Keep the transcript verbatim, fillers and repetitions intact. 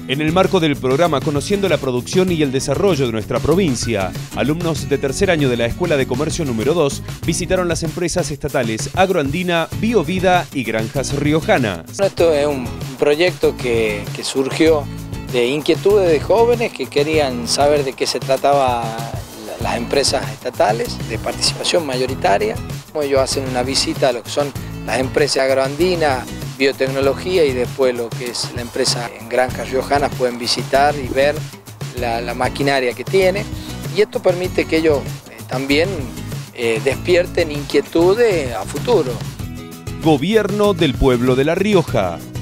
En el marco del programa Conociendo la Producción y el Desarrollo de nuestra provincia, alumnos de tercer año de la Escuela de Comercio número dos visitaron las empresas estatales Agroandina, Biovida y Granjas Riojana. Esto es un proyecto que, que surgió de inquietudes de jóvenes que querían saber de qué se trataba las empresas estatales, de participación mayoritaria. Ellos hacen una visita a lo que son las empresas Agroandina, biotecnología, y después lo que es la empresa en Granjas Riojanas pueden visitar y ver la, la maquinaria que tiene, y esto permite que ellos eh, también eh, despierten inquietudes a futuro. Gobierno del Pueblo de La Rioja.